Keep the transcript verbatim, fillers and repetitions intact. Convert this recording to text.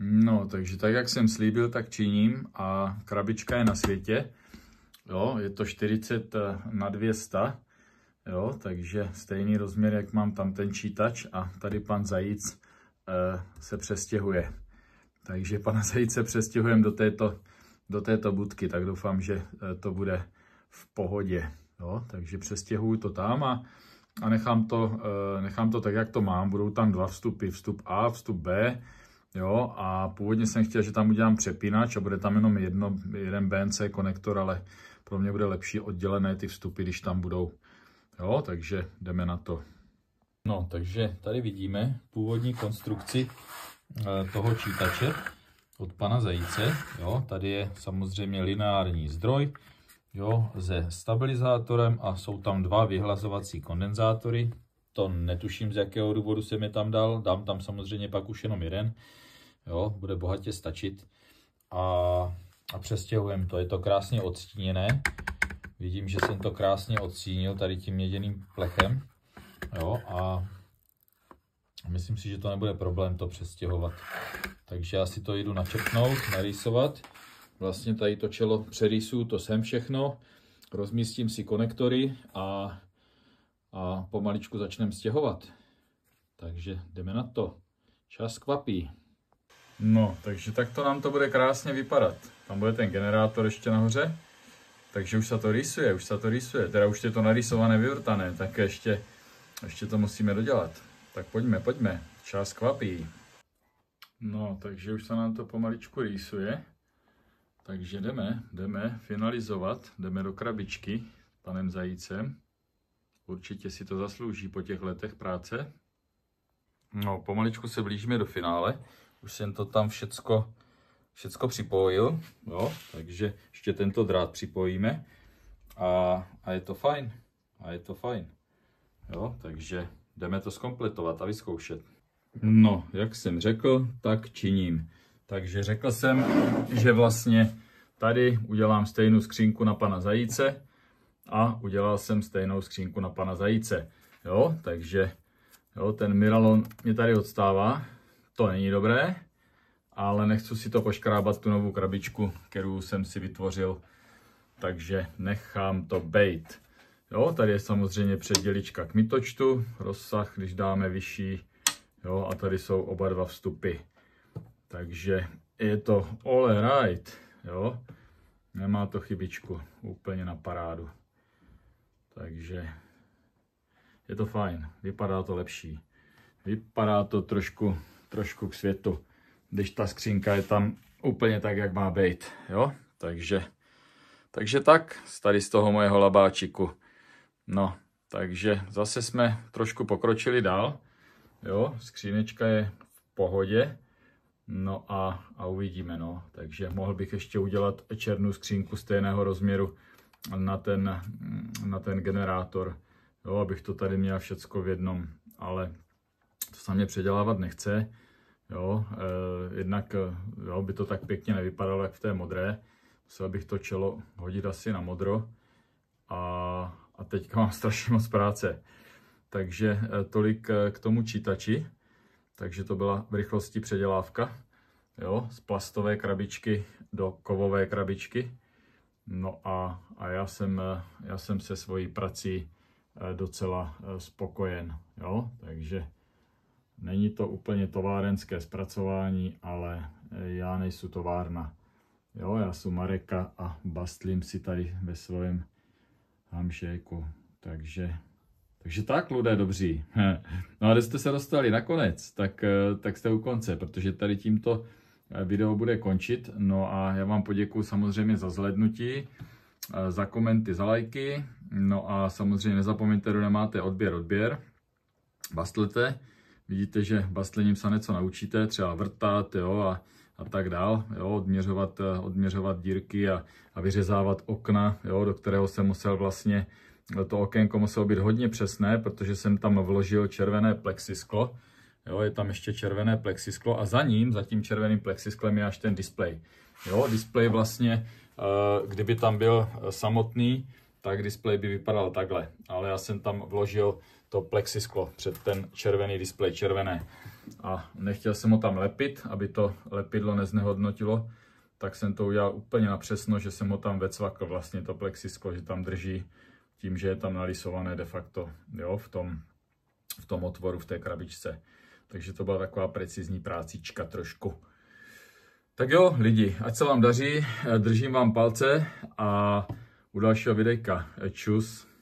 No, takže tak, jak jsem slíbil, tak činím a krabička je na světě. Jo, je to čtyřicet na dvě stě, jo, takže stejný rozměr, jak mám tam ten čítač a tady pan Zajíc e, se přestěhuje. Takže pana Zajíce přestěhujeme do této, do této budky, tak doufám, že to bude v pohodě. Jo, takže přestěhuju to tam a, a nechám, to, e, nechám to tak, jak to mám. Budou tam dva vstupy, vstup A, vstup B. Jo, a původně jsem chtěl, že tam udělám přepínač a bude tam jenom jedno, jeden B N C konektor, ale pro mě bude lepší oddělené ty vstupy, když tam budou. Jo, takže jdeme na to. No, takže tady vidíme původní konstrukci toho čítače od pana Zajíce. Jo, tady je samozřejmě lineární zdroj, jo, se stabilizátorem a jsou tam dva vyhlazovací kondenzátory. To netuším, z jakého důvodu jsem je tam dal. Dám tam samozřejmě pak už jenom jeden. Jo, bude bohatě stačit. A, a přestěhujeme to. Je to krásně odstíněné. Vidím, že jsem to krásně odstínil tady tím měděným plechem. Jo, a myslím si, že to nebude problém to přestěhovat. Takže já si to jdu načrtnout, narýsovat. Vlastně tady to čelo přerýsuju, to sem všechno. Rozmístím si konektory a a pomaličku začneme stěhovat. Takže jdeme na to. Čas kvapí. No, takže takto nám to bude krásně vypadat. Tam bude ten generátor ještě nahoře. Takže už se to rýsuje, už se to rýsuje. Teda už je to narýsované, vyvrtané, tak ještě, ještě to musíme dodělat. Tak pojďme, pojďme. Čas kvapí. No, takže už se nám to pomaličku rýsuje. Takže jdeme, jdeme finalizovat, jdeme do krabičky s panem Zajícem. Určitě si to zaslouží po těch letech práce. No, pomaličku se blížíme do finále. Už jsem to tam všecko, všecko připojil. Jo, takže ještě tento drát připojíme. A, a je to fajn. A je to fajn. Jo, takže jdeme to zkompletovat a vyzkoušet. No, jak jsem řekl, tak činím. Takže řekl jsem, že vlastně tady udělám stejnou skřínku na pana Zajíce. A udělal jsem stejnou skřínku na pana Zajíce. Jo, takže jo, ten Miralon mě tady odstává. To není dobré, ale nechci si to poškrábat, tu novou krabičku, kterou jsem si vytvořil. Takže nechám to bejt. Jo, tady je samozřejmě předdělička k mitočtu, rozsah, když dáme vyšší. Jo, a tady jsou oba dva vstupy. Takže je to all right. Jo, nemá to chybičku, úplně na parádu. Takže je to fajn, vypadá to lepší. Vypadá to trošku, trošku k světu, když ta skřínka je tam úplně tak, jak má být. Jo? Takže, takže tak, tady z toho mojeho labáčiku. No, takže zase jsme trošku pokročili dál. Jo, skřínečka je v pohodě. No a, a uvidíme, no. Takže mohl bych ještě udělat černou skřínku stejného rozměru na ten, na ten generátor, jo, abych to tady měl všecko v jednom, ale to se mě předělávat nechce, jo, e, jednak jo, by to tak pěkně nevypadalo, jak v té modré, musel bych to čelo hodit asi na modro a, a teďka mám strašně moc práce, takže e, tolik k tomu čítači, takže to byla v rychlosti předělávka, jo, z plastové krabičky do kovové krabičky. No a, a já, jsem, já jsem se svojí prací docela spokojen, jo, takže není to úplně továrenské zpracování, ale já nejsem továrna, jo, já jsem Mareka a bastlím si tady ve svém hamšéku, takže, takže tak, lidé dobří. No a když jste se dostali nakonec, tak, tak jste u konce, protože tady tímto video bude končit. No a já vám poděkuji samozřejmě za zhlédnutí, za komenty, za lajky. No a samozřejmě nezapomeňte, kdo nemáte odběr, odběr. Bastlete. Vidíte, že bastlením se něco naučíte, třeba vrtat, jo, a, a tak dál. Jo, odměřovat, odměřovat dírky a, a vyřezávat okna, jo, do kterého jsem musel vlastně, to okénko muselo být hodně přesné, protože jsem tam vložil červené plexisklo. Jo, je tam ještě červené plexisklo a za ním, za tím červeným plexisklem je až ten displej. Jo, displej vlastně, kdyby tam byl samotný, tak displej by vypadal takhle. Ale já jsem tam vložil to plexisklo před ten červený displej, červené. a nechtěl jsem ho tam lepit, aby to lepidlo neznehodnotilo, tak jsem to udělal úplně na přesno, že jsem ho tam vecvakl, vlastně to plexisklo, že tam drží tím, že je tam nalisované de facto, jo, v tom, v tom otvoru, v té krabičce. Takže to byla taková precizní prácička trošku. Tak jo, lidi, ať se vám daří, držím vám palce a u dalšího videjka. Čus.